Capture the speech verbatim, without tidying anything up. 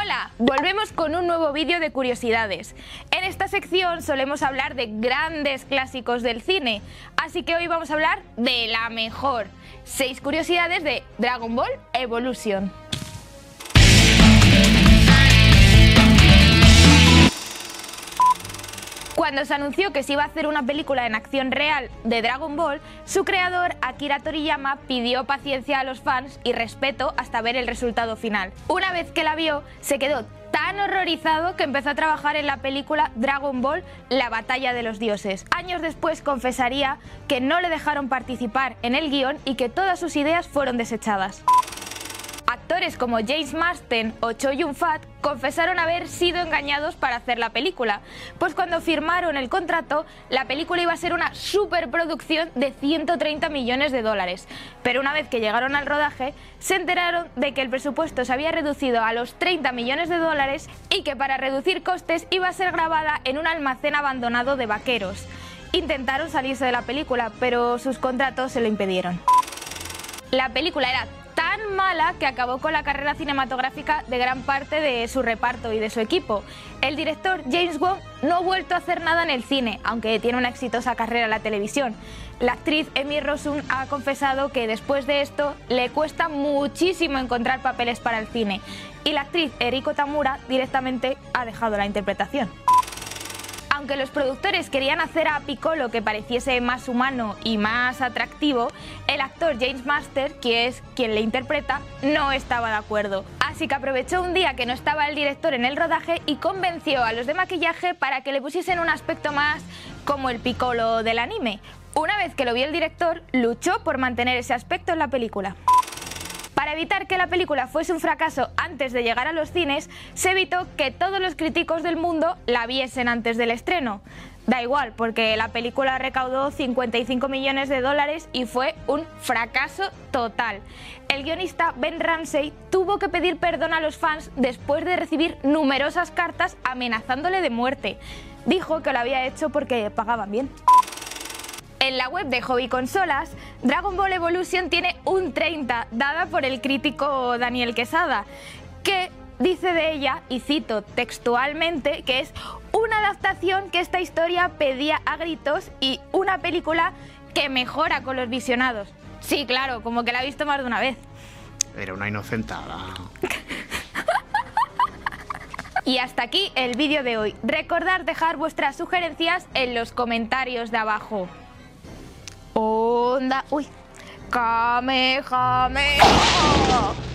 ¡Hala! Volvemos con un nuevo vídeo de curiosidades. En esta sección solemos hablar de grandes clásicos del cine, así que hoy vamos a hablar de la mejor. seis curiosidades de Dragon Ball Evolution. Cuando se anunció que se iba a hacer una película en acción real de Dragon Ball, su creador, Akira Toriyama, pidió paciencia a los fans y respeto hasta ver el resultado final. Una vez que la vio, se quedó tan horrorizado que empezó a trabajar en la película Dragon Ball: La batalla de los dioses. Años después confesaría que no le dejaron participar en el guión y que todas sus ideas fueron desechadas. Actores como James Marsden o Chow Yun-fat confesaron haber sido engañados para hacer la película, pues cuando firmaron el contrato, la película iba a ser una superproducción de ciento treinta millones de dólares. Pero una vez que llegaron al rodaje, se enteraron de que el presupuesto se había reducido a los treinta millones de dólares y que para reducir costes iba a ser grabada en un almacén abandonado de vaqueros. Intentaron salirse de la película, pero sus contratos se lo impidieron. La película era tan mala que acabó con la carrera cinematográfica de gran parte de su reparto y de su equipo. El director James Wong no ha vuelto a hacer nada en el cine, aunque tiene una exitosa carrera en la televisión. La actriz Emmy Rossum ha confesado que después de esto le cuesta muchísimo encontrar papeles para el cine, y la actriz Eriko Tamura directamente ha dejado la interpretación. Aunque los productores querían hacer a Piccolo que pareciese más humano y más atractivo, el actor James Marsden, que es quien le interpreta, no estaba de acuerdo. Así que aprovechó un día que no estaba el director en el rodaje y convenció a los de maquillaje para que le pusiesen un aspecto más como el Piccolo del anime. Una vez que lo vio el director, luchó por mantener ese aspecto en la película. Para evitar que la película fuese un fracaso antes de llegar a los cines, se evitó que todos los críticos del mundo la viesen antes del estreno. Da igual, porque la película recaudó cincuenta y cinco millones de dólares y fue un fracaso total. El guionista Ben Ramsey tuvo que pedir perdón a los fans después de recibir numerosas cartas amenazándole de muerte. Dijo que lo había hecho porque pagaban bien. En la web de Hobby Consolas, Dragon Ball Evolution tiene un treinta, dada por el crítico Daniel Quesada, que dice de ella, y cito textualmente, que es una adaptación que esta historia pedía a gritos y una película que mejora con los visionados. Sí, claro, como que la ha visto más de una vez. Era una inocentada. Y hasta aquí el vídeo de hoy. Recordad dejar vuestras sugerencias en los comentarios de abajo. Onda, uy, Kamehameha.